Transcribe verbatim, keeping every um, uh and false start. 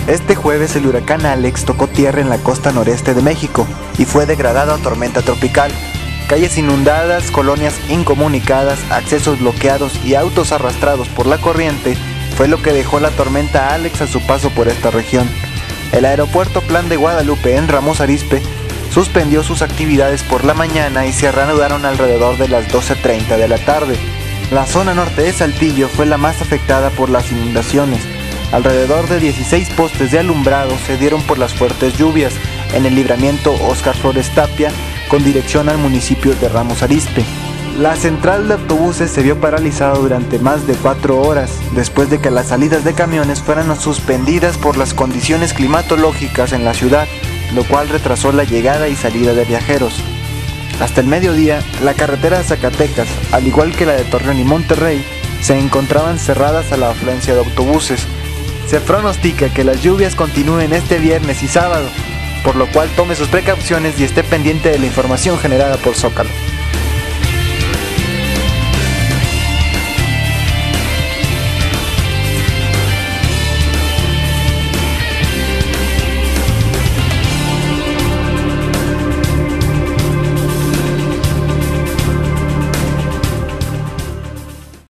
Este jueves el huracán Alex tocó tierra en la costa noreste de México y fue degradado a tormenta tropical. Calles inundadas, colonias incomunicadas, accesos bloqueados y autos arrastrados por la corriente fue lo que dejó la tormenta Alex a su paso por esta región. El aeropuerto Plan de Guadalupe en Ramos Arizpe suspendió sus actividades por la mañana y se reanudaron alrededor de las doce treinta de la tarde. La zona norte de Saltillo fue la más afectada por las inundaciones. Alrededor de dieciséis postes de alumbrado se dieron por las fuertes lluvias en el libramiento Óscar Flores Tapia con dirección al municipio de Ramos Arizpe. La central de autobuses se vio paralizada durante más de cuatro horas después de que las salidas de camiones fueran suspendidas por las condiciones climatológicas en la ciudad, lo cual retrasó la llegada y salida de viajeros. Hasta el mediodía, la carretera de Zacatecas, al igual que la de Torreón y Monterrey, se encontraban cerradas a la afluencia de autobuses. Se pronostica que las lluvias continúen este viernes y sábado, por lo cual tome sus precauciones y esté pendiente de la información generada por Zócalo.